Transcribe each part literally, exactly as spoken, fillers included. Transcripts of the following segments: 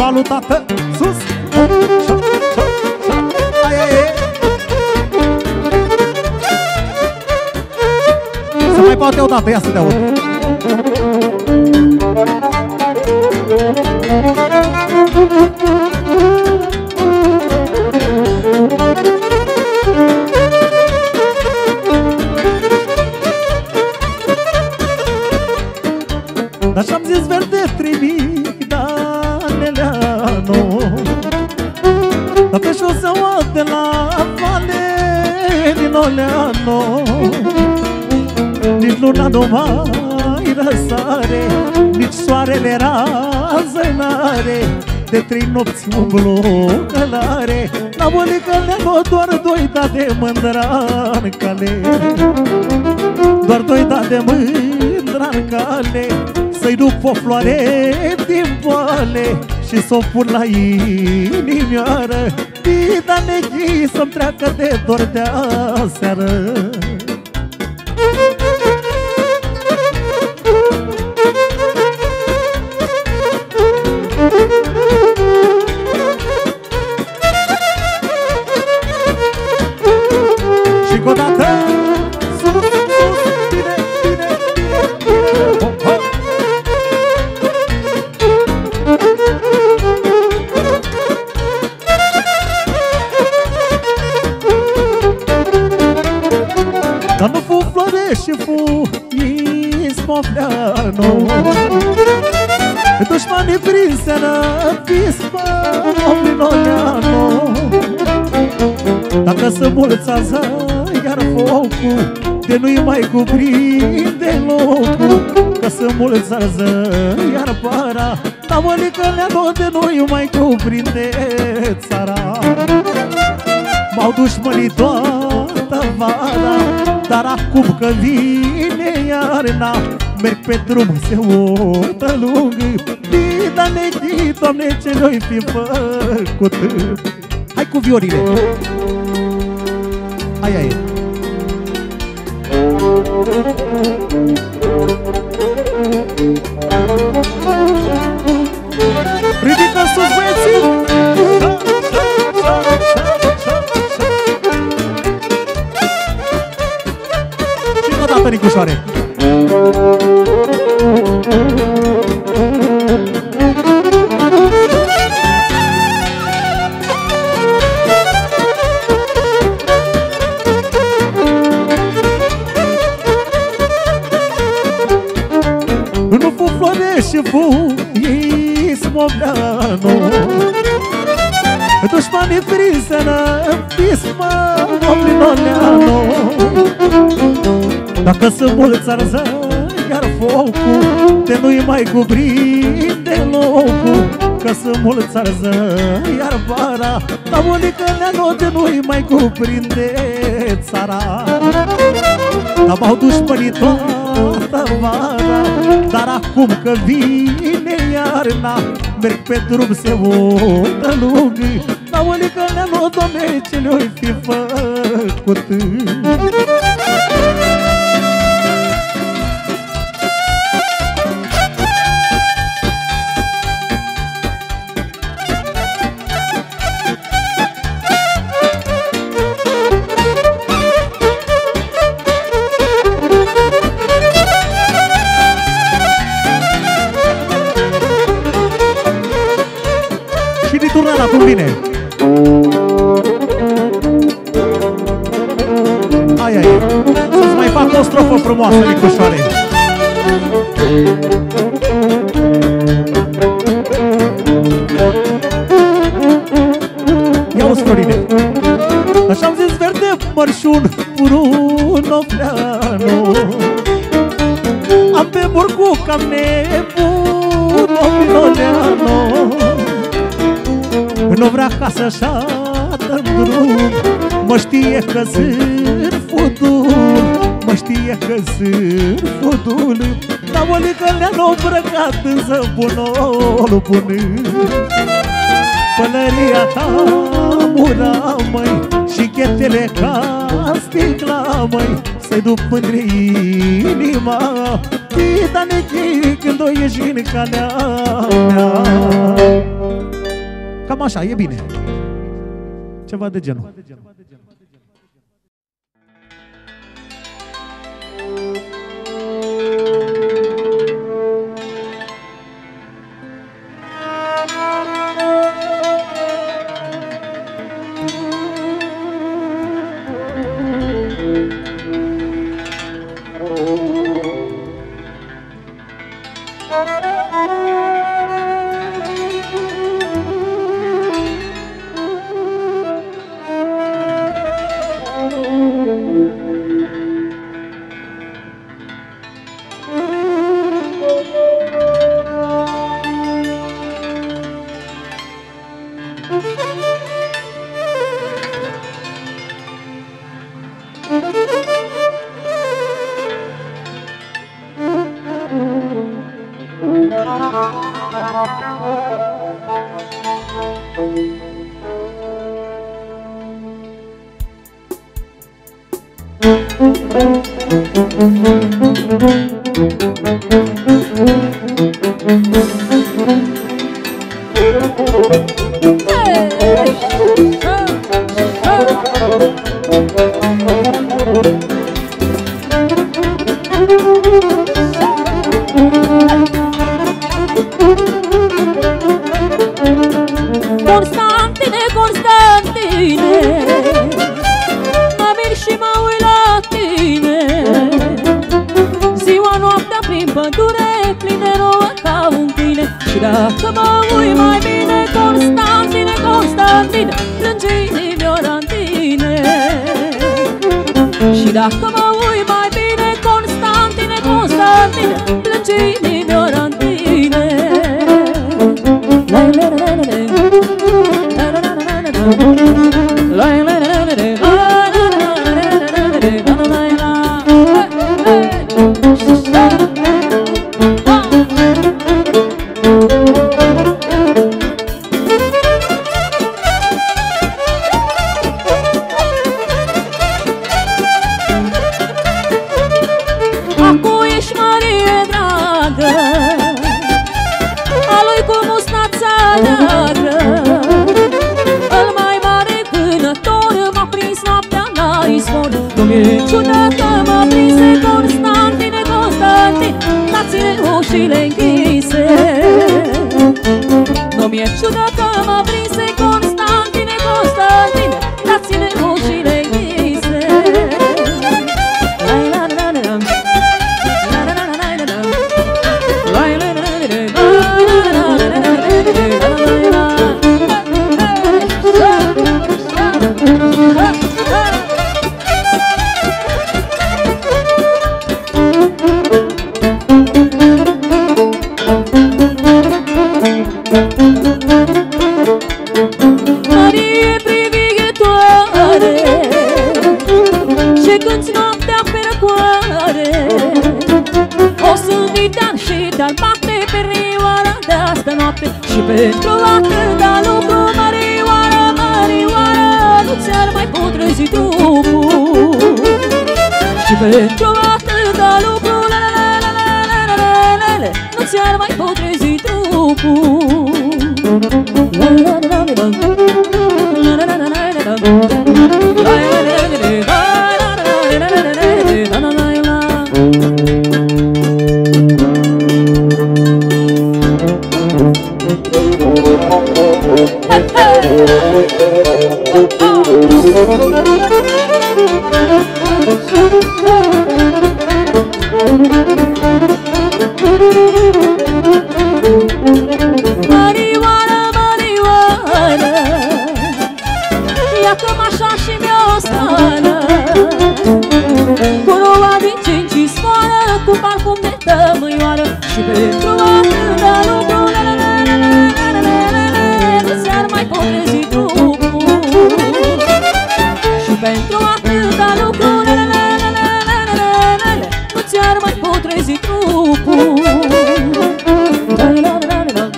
valul, tată, sus! Ai, ai, ai. Să mai poate odată, ia să te aud. Dar și-am zis verde trimic, Daneleanu, dar pe șoseaua de la Vale din Oleanu, nici luna nu mai răsare, nici soarele rază n-are, de trei nopți umblu călare, la Bălicăleanu doar doi da de mândra în cale, doar doi da de mândra în cale, să-i duc o floare din poale și s-o pun la inimioară, Dita Neghi să-mi treacă de dor de-aseară. Și încă o dată sus, sus, bine, bine, bine, hop, hop. Dar nu fu flore și fu Ismofleanu, dușmanii prinseră pisma Oblinoleanu. Dacă se mulțează iar focul, de nu-i mai cuprinde locul, că se mulțează iar para, la Bălicăleanu de nu-i mai cuprinde țara. M-au dușmănit toată vara, dar acum că vine iarna, merg pe drum se urtă lungă. Dita Neghi, Doamne, ce noi fi făcut. Hai cu viorile. Ai, ai. Ridică sus, băieții! Și încă o dată, Nicușoare! Nu fu flore și fu Ismofleanu, dușmanii prinseră pisma Oblinoleanu. Dacă se mulțează iar focul, de nu-i mai cuprinde locul, că se mulțează iar vara, la Bălicăleanu de nu-i mai cuprinde țara. Dar m-au dușmănit toată vara, dar acum că vine iarna, merg pe drum se urtă lungă, la Bălicăleanu, Doamne, ce le-oi fi făcut. Turnana, cum vine? Ai, ai, să-ți mai fac o strofă frumoasă, Nicușoare. Ia-uzi, Florine. Așa-am zis verde mărșun, Brunofleanu, am pe burcu cam nebun, Oblinoleanu. Nu vrea ca să-și ată-n drum, mă știe că sunt fudul, mă știe că sunt fudul, la Bălicăleanu îmbrăcat în zăbunul bun. Pălăria ta mura, măi, și chetele ca sticla, măi, să-i duc mândre inima, Dita Neghi, când o ieși în calea mea. Cam așa, e bine. Ceva de genul. Constantine, Constantine, mă mir și mă uit la tine. Ziua, noaptea prin pădure, pline nouă ca un câine. Și dacă mă uit mai bine, Constantine, Constantine, plânge inimioara în tine. Și dacă mă uit mai bine, Constantine, Constantine, plânge inimioara în tine. Acu ești Marie dragă, a lui cu mustața neagră. Îl mai mare vânător m-a prins noaptea la izvor. Nu-mi e ciudă că m-a prinse Constantine, Constantine, dați-ne ușile închise. Nu-mi e ciudă că m-a prinse Constantine, Constantine, dați-ne ușile închise. Marie privighetoare, și când-ți noaptea pe răcoare, o sunt de-an și te-ar bate perioara de asta noapte. Și pentru atâta lucru, Marioara, Marioara, nu ți-ar mai putrezi trupul. Și pentru atâta lucru, la la la la la la la la la, nu ți-ar mai putrezi trupul. La la la la la la la la la la Marioara, Marioara, ia-că-mă așa și mi-o stană, cu roa din cinci sfoară, cu parfum de tămâioară. Și pentru atâta lucru, la la la la la la la la la, nu ți-ar mai potrezi trupul. Și pentru atâta lucru, la la la la la la la la la, nu ți-ar mai potrezi trupul. La la la la la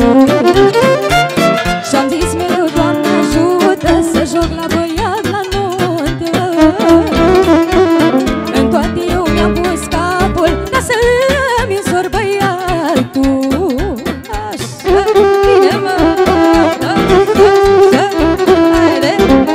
Și-am zis mereu, Doamne ajută, să joc la băiat la nuntă. În toate eu mi-am pus capul ca să-mi însor băiatul. Așa, bine mă, așa, haide.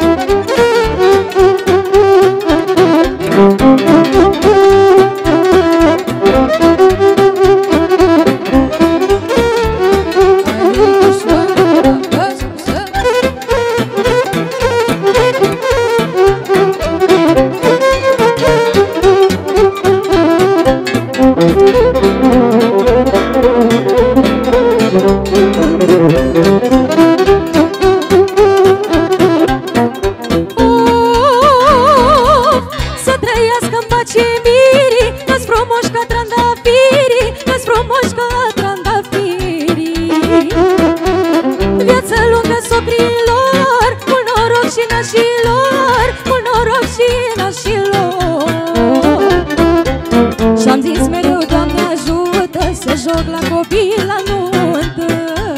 Și-am zis mereu, Doamne ajută, să joc la copii la nuntă.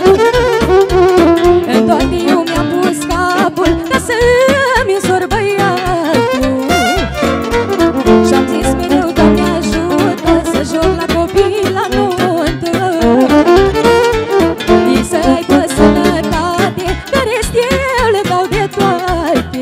În toate eu mi-am pus capul ca să-mi însor băiatul. Și-am zis mereu, Doamne ajută, să joc la copii la nuntă. Ei să aibă sănătate, pe rest eu le dau de toate.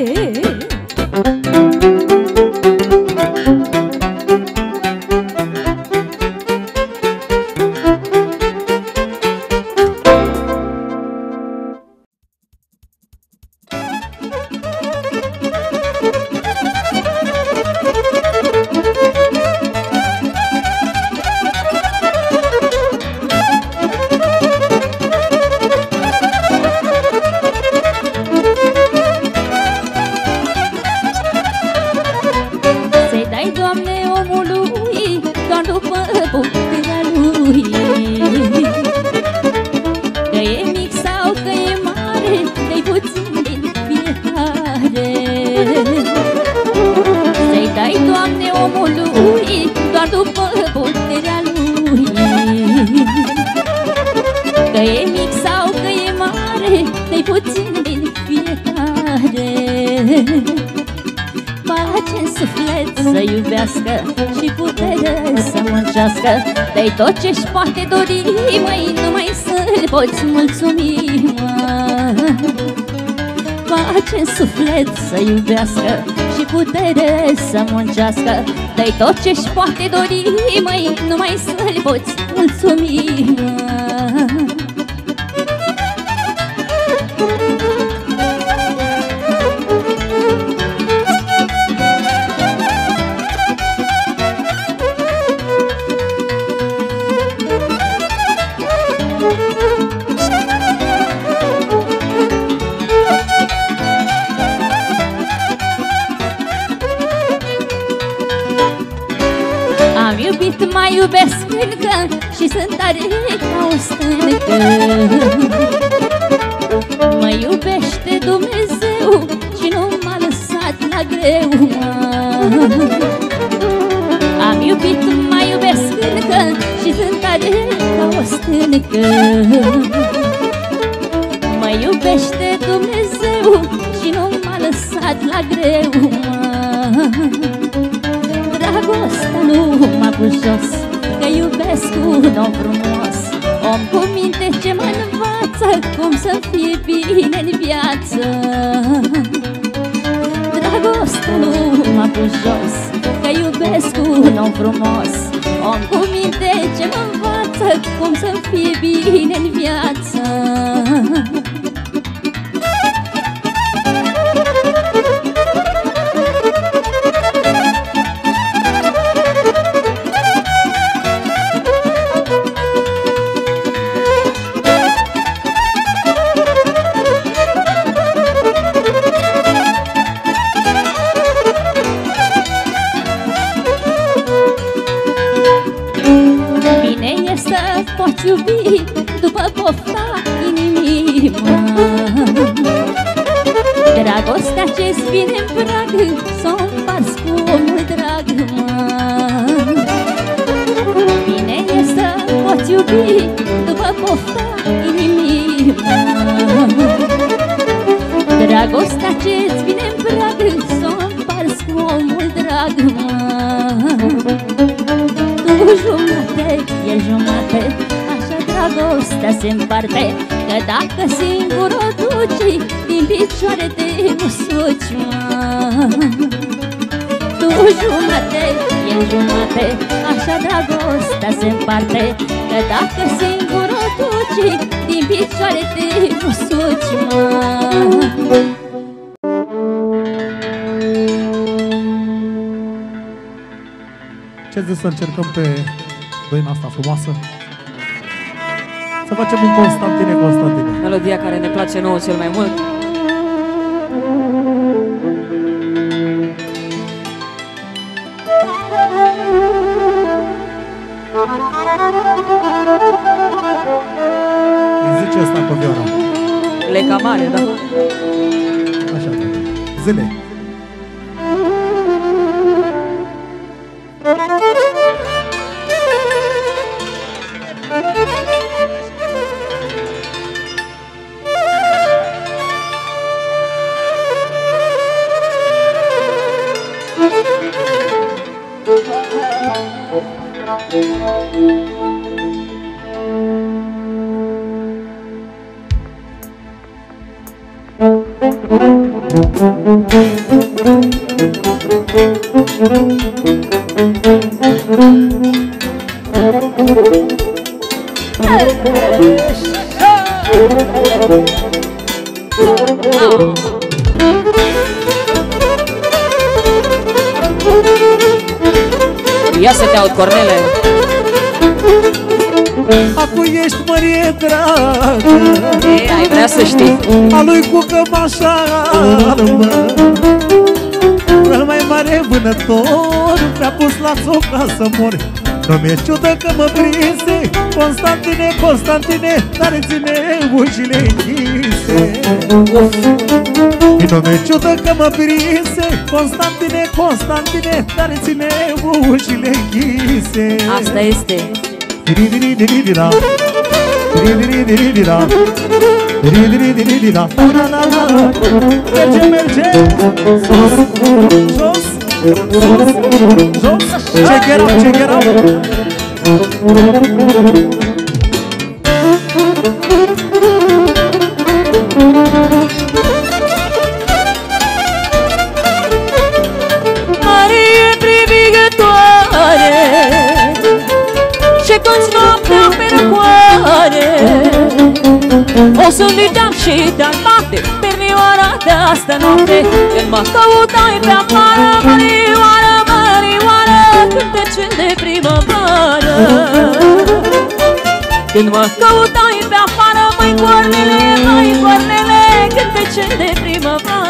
Dă-i tot ce-și poate dori, măi, numai să-l poți mulțumi, mă. Face-n suflet să iubească și putere să muncească. Dă-i tot ce-și poate dori, măi, numai să-l poți mulțumi, mă. Mai iubesc încă și sunt tare ca o stâncă. Mă iubește Dumnezeu și nu m-a lăsat la greu, mă. Am iubit, mai iubesc încă și sunt tare ca o stâncă. Mă iubește Dumnezeu și nu m-a lăsat la greu, mă. Dragostea nu m-a pus jos, că iubesc un om frumos, om cu minte ce mă învață cum să fie bine în viață. Dragostea nu m-a pus jos, că iubesc un om frumos, om cu minte ce mă învață cum să fie bine în viață. Poți iubi după pofta inimii, mă. Dragostea ce-ți vine-n prag s-o împarți cu omul drag, mă. Bine e să poți iubi după pofta Dragostea ce-ți vine în prag s-o împarți cu omul drag, mă. Tu jumate, e jumate, așa dragostea se împarte. Că dacă singur o duci, din picioare te musuci, mă. Tu jumate, e jumate, așa dragostea se împarte. Că dacă singur o duci, din picioare te musuci, mă. Ce zici să încercăm pe doina asta frumoasă? Să facem un Constantine, Constantine. Melodia care ne place nouă cel mai mult. Îi zice asta cu vioara. Leca mare, da. Așa, zile. Ia să te aud, Cornele. Acu ești mărie dragă, Ei, ai vrea să știi. a lui cu cămașa albă, cel mai mare vânător mi-a pus la soc ca să mor. Nu mi-e ciudă că mă prinse, Constantine, Constantine, care ține ușile închise. Nu mi-e ciudă că mă prinse, Constantine, Constantine, care ține ușile închise. Asta este. Diri-diri-diri-dira, diri-diri-diri-dira, diri-diri-diri-dira. La-la-la-la, merge, merge, sus, jos, sus, jos. Check it out, check it out. Marie privigătoare, ce cânti noaptea pe răcoare, o să vedeam și te-am bate Pernioara de asta noapte. Când mă căutai pe afară, Mărioară, Mărioară, cântecel de primăvară. Când mă căutai pe afară, măi coarnele, măi coarnele, cântecel de primăvară.